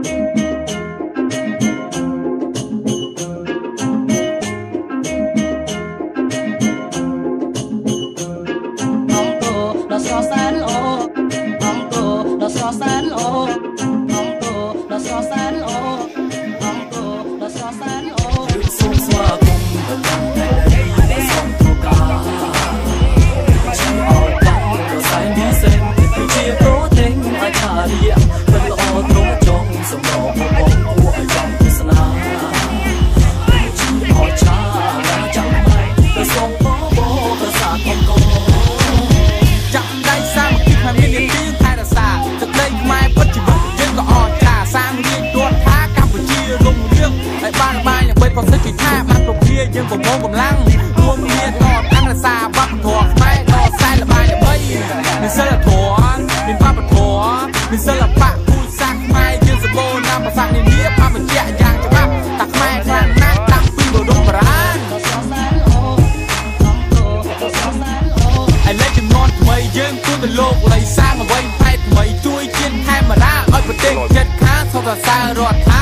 យើងប្រមូលកម្លាំងរួមគ្នាតតាំងរក្សាវប្បធម៌ខ្មែរដល់ខ្សែល្បាយល្បីមានសិលធម៌មានវប្បធម៌មានសិល្បៈពូជសាសន៍ខ្មែរយើងសម្បូរណាស់ភាសានានាអមតៈយ៉ាងច្បាស់តាខ្មែរខ្លាំងណាស់តាំងពីបរមបុរាណឥឡូវចំនួនថ្មីយើងគួរទៅលោកលៃសាងអ្វីផ្នែកថ្មីជួយជាតិខេមរាឲ្យប្រទេសចិត្តខាងសុខសារដ្ឋា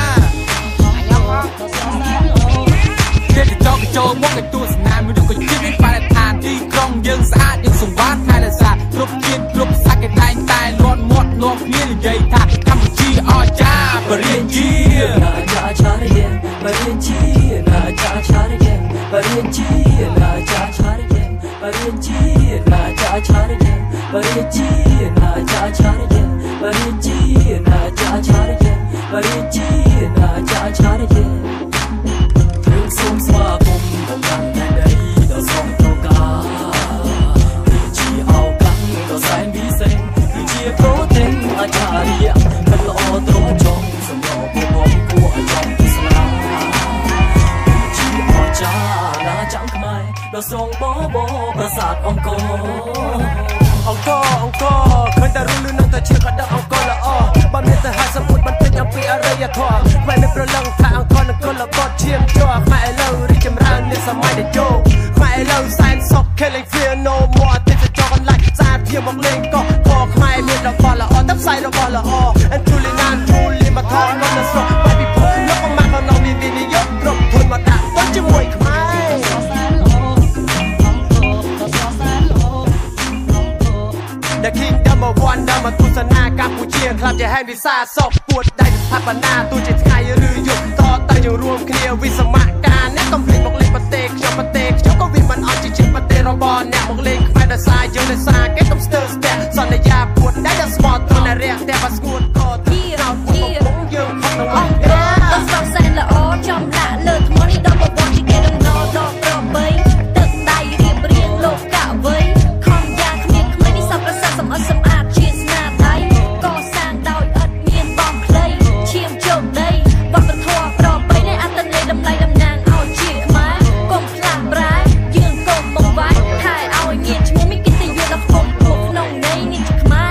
ចូលមកឲ្យទស្សនាមួយដូចជាមានបរិស្ថានទីក្រុងយើងស្អាតយើងសង្វាតថែរក្សាគ្រប់ជាតិគ្រប់សាច់គេតែងតែលាន់មាត់នាំគ្នានិយាយថាកម្ពុជាអស្ចារ្យបរិញ្ញាណាចាឆារយបរិញ្ញាណាចាឆារយបរិញ្ញាណាចាឆារយបរិញ្ញាណាចាឆារយបរិញ្ញាណាចាឆារយបរិញ្ញាណាចាឆារយបរិញ្ញាណាចាឆារយសូមស្វាគមន៍បំរាំតែដីដល់សងតកាគឺជាអោកាំងដល់សែនវិសេសគឺជាប្រូតេអច្ឆរិយមិនល្អត្រង់ចង់សម្រាប់ពួកគួរឲ្យចង់ទស្សនាគឺជាអស្ចារ្យណាចាំខ្មែរដល់សងបបប្រាសាទអង្គរឃើញតែរូបលឿននឹងតែជាកដឹកអង្គរល្អបើមានតែហាសមុទ្របន្តិចអំពីអរិយធម៌ខ្មែរមិនប្រឡឹងថាអង្គរនឹងកលបត់ឈាមជ័រខ្មែរឥឡូវរីកចម្រើននាសម័យតេជោខ្មែរឥឡូវសែនសុខ Killing Fear No More ទេចកន្លែងស្អាតជាមកលេងកោះខខ្មែរមានរបស់ល្អតែផ្សាយរបស់ល្អ And truly not truly មកថតមកនៅស្រុកបែបពិភពលោកមកមកនៅមានវិនិយោគគ្រប់ធនមកដាក់ទៅជាមួយខ្មែរThe Kingdom of One ដើមទស្សនាកម្ពុជាក្លាប់ជាហេតុវិសាសពពួតដៃស្ថាបនាទោះជាថ្ងៃឬយប់តទៅយើងរួមគ្នាវិសមការអ្នកកំភ្លេចមកលេងប្រទេសខ្ញុំក៏វាមិនអត់ជាជាតិប្រទេសរបស់អ្នកមកលេងខ្មែរដោយសារយើងដោយសារគេកំស្ទើស្ទះសន្យាពួតដៃដល់ស្មត់ទៅណារះតែបាស្គួតក៏ទីរោទីយើងខំទៅអស់ទៅសោកសែនល្អចំណាក់លើថ្មនេះដល់ប្រព័ន្ធជាគេនឹងដល់ប្របីទឹកដៃរៀបរៀងលោកកវ័យខំយ៉ាងគ្នាខ្មែរនេះសពប្រសាសម្អិតសម្អាតជាស្នាដៃកសាងដោយឥតមានបងខ្លីឈាមជោគដីវប្បធម៌ប្របីនៃអត្តន័យតម្លៃតំណាងឲ្យជាខ្មែរកុំផ្លាស់ប្រែយើងកុំបង្វែរថែឲ្យមានឈ្មោះមានកិត្តិយសដល់ក្នុងក្នុងន័យនេះជាខ្មែរ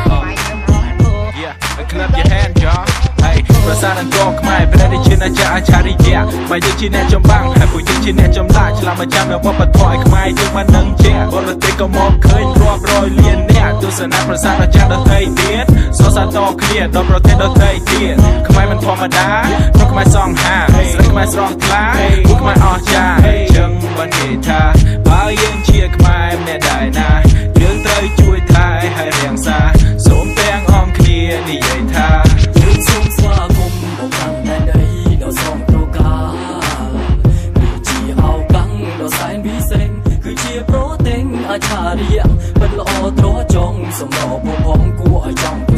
Clap your hand y'all ហើយប្រសាទអង្គរខ្មែរព្រះរាជាណាចក្រអច្ឆរិយៈមកយើងជាអ្នកចម្បាំងហើយពួកយើងជាអ្នកចម្លាក់ឆ្លាមមកចាំនៅវប្បធម៌ឲ្យខ្មែរយើងមិនដឹងជាបរទេសក៏មកឃើញរាប់រយលានអ្នកទស្សនាប្រសាទអាចារ្យដទៃទៀតសរសើរតគ្នាដល់ប្រទេសដទៃទៀតខ្មែរមិនធម្មតាព្រោះខ្មែរសង្ហាស្រីខ្មែរស្រស់ថ្លាពួកខ្មែរអស្ចារ្យចឹងបាននិយាយថាបើយើងជាខ្មែរម្នាក់ដែរណាយើងត្រូវជួយថែឲ្យរាំងសាសូមទាំងអងគ្នានិយាយថាយើងសូមស្វាគមន៍បំរាំតែដីដល់សងតកាគឺជាអោកាំងដល់សែនវិសេសគឺជាប្រូតេអច្ឆរិយមិនល្អត្រចង់សម្រាប់ពួកផងគួរឲ្យចង់